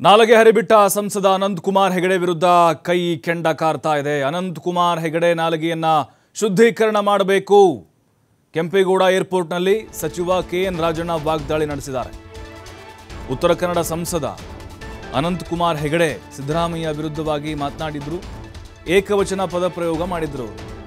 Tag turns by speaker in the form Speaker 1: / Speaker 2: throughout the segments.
Speaker 1: ನಾಲಗೆ ಹರಿಬಿಟ್ಟ ಸಂಸದ ಅನಂತ್ ಕುಮಾರ್ ಹೆಗಡೆ ವಿರುದ್ಧ ಕೈ ಕೆಂಡ ಕಾರ್ತಾ ಇದೆ. ಅನಂತ್ ಕುಮಾರ್ ಹೆಗಡೆ ನಾಲಗೆಯನ್ನ ಶುದ್ಧೀಕರಣ ಮಾಡಬೇಕು. ಕೆಂಪೇಗೌಡ ಏರ್ಪೋರ್ಟ್ನಲ್ಲಿ ಸಚಿವ ಕೆಎನ್ ರಾಜಣ್ಣ ವಾಗ್ದಾಳಿ ನಡೆಸಿದ್ದಾರೆ. ಉತ್ತರ ಕನ್ನಡ ಸಂಸದ ಅನಂತ್ ಕುಮಾರ್ ಹೆಗಡೆ ಸಿದ್ದರಾಮಯ್ಯ ವಿರುದ್ಧವಾಗಿ ಮಾತನಾಡಿದ್ರು. ಏಕವಚನ ಪದ ಪ್ರಯೋಗ ಮಾಡಿದ್ರು.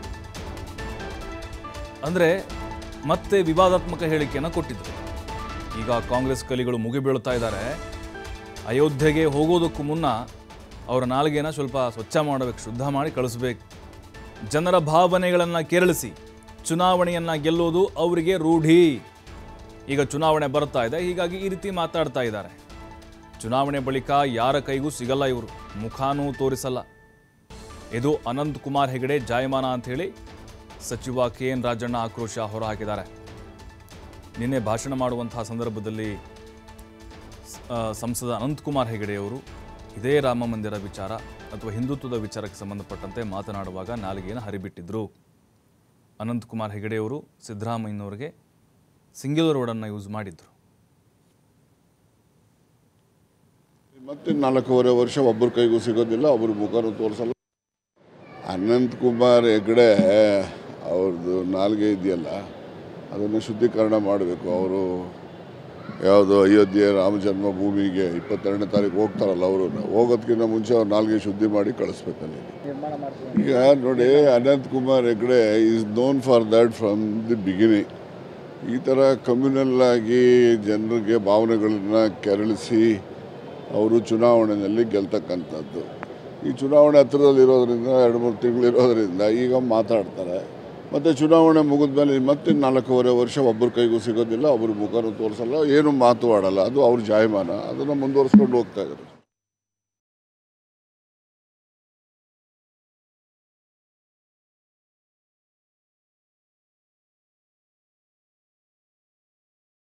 Speaker 1: ಅಂದ್ರೆ ಮತ್ತೆ ವಿವಾದಾತ್ಮಕ ಹೇಳಿಕೆಯನ್ನು ಕೊಟ್ಟಿದ್ರು. ಈಗ ಕಾಂಗ್ರೆಸ್ ಕಲಿಗಳು ಮುಗಿಬೀಳುತ್ತಾ ಇದ್ದಾರೆ. ಅಯೋಧ್ಯೆಗೆ ಹೋಗೋದಕ್ಕೂ ಮುನ್ನ ಅವರ ನಾಲಿಗೆಯನ್ನು ಸ್ವಲ್ಪ ಸ್ವಚ್ಛ ಮಾಡಬೇಕು, ಶುದ್ಧ ಮಾಡಿ ಕಳಿಸ್ಬೇಕು. ಜನರ ಭಾವನೆಗಳನ್ನು ಕೆರಳಿಸಿ ಚುನಾವಣೆಯನ್ನು ಗೆಲ್ಲೋದು ಅವರಿಗೆ ರೂಢಿ. ಈಗ ಚುನಾವಣೆ ಬರ್ತಾ ಇದೆ, ಹೀಗಾಗಿ ಈ ರೀತಿ ಮಾತಾಡ್ತಾ ಇದ್ದಾರೆ. ಚುನಾವಣೆ ಬಳಿಕ ಯಾರ ಕೈಗೂ ಸಿಗಲ್ಲ ಇವರು, ಮುಖಾನೂ ತೋರಿಸಲ್ಲ. ಇದು ಅನಂತ್ ಕುಮಾರ್ ಹೆಗಡೆ ಜಾಯಮಾನ ಅಂಥೇಳಿ ಸಚಿವ ಕೆಎನ್ ರಾಜಣ್ಣ ಆಕ್ರೋಶ ಹೊರಹಾಕಿದ್ದಾರೆ. ನಿನ್ನೆ ಭಾಷಣ ಮಾಡುವಂತಹ ಸಂದರ್ಭದಲ್ಲಿ ಸಂಸದ ಅನಂತ್ ಕುಮಾರ್ ಹೆಗಡೆಯವರು ಇದೇ ರಾಮ ಮಂದಿರ ವಿಚಾರ ಅಥವಾ ಹಿಂದುತ್ವದ ವಿಚಾರಕ್ಕೆ ಸಂಬಂಧಪಟ್ಟಂತೆ ಮಾತನಾಡುವಾಗ ನಾಲಿಗೆಯನ್ನು ಹರಿಬಿಟ್ಟಿದ್ರು. ಅನಂತ್ ಕುಮಾರ್ ಹೆಗಡೆಯವರು ಸಿದ್ದರಾಮಯ್ಯನವರಿಗೆ ಸಿಂಗ್ಯುಲರ್ ವರ್ಡನ್ನು ಯೂಸ್ ಮಾಡಿದ್ರು.
Speaker 2: ಮತ್ತೆ 4.5 ವರ್ಷ ಒಬ್ಬರ ಕೈಗೂ ಸಿಗೋದಿಲ್ಲ, ಒಬ್ಬರ ಮುಖನೂ ತೋರಿಸಲ್ಲ. ಅನಂತ್ ಕುಮಾರ್ ಹೆಗಡೆ ಅವ್ರದ್ದು ನಾಲಿಗೆ ಇದೆಯಲ್ಲ, ಅದನ್ನು ಶುದ್ಧೀಕರಣ ಮಾಡಬೇಕು. ಅವರು ಯಾವುದು ಅಯೋಧ್ಯೆ ರಾಮ ಜನ್ಮಭೂಮಿಗೆ 22ನೇ ತಾರೀಕು ಹೋಗ್ತಾರಲ್ಲ, ಅವರು ಹೋಗೋದಕ್ಕಿಂತ ಮುಂಚೆ ಅವ್ರು ನಾಲ್ಗೆ ಶುದ್ಧಿ ಮಾಡಿ ಕಳಿಸ್ಬೇಕಲ್ಲಿ. ಈಗ ನೋಡಿ, Anant Kumar Hegde is known for that from the beginning. ಈ ಥರ ಕಮ್ಯುನಲ್ ಆಗಿ ಜನರಿಗೆ ಭಾವನೆಗಳನ್ನ ಕೆರಳಿಸಿ ಅವರು ಚುನಾವಣೆಯಲ್ಲಿ ಗೆಲ್ತಕ್ಕಂಥದ್ದು. ಈ ಚುನಾವಣೆ ಹತ್ತಿರದಲ್ಲಿರೋದ್ರಿಂದ 2-3 ತಿಂಗಳಿರೋದ್ರಿಂದ ಈಗ ಮಾತಾಡ್ತಾರೆ. ಮತ್ತು ಚುನಾವಣೆ ಮುಗಿದ ಮೇಲೆ ಮತ್ತೆ 4.5 ವರ್ಷ ಒಬ್ಬರ ಕೈಗೂ ಸಿಗೋದಿಲ್ಲ, ಒಬ್ಬರ ಮುಖನೂ ತೋರಿಸಲ್ಲ, ಏನು ಮಾತು ಆಡಲ್ಲ. ಅದು ಅವ್ರ ಜಾಯಮಾನ, ಅದನ್ನು ಮುಂದುವರಿಸ್ಕೊಂಡು ಹೋಗ್ತಾ ಇದ್ದಾರೆ.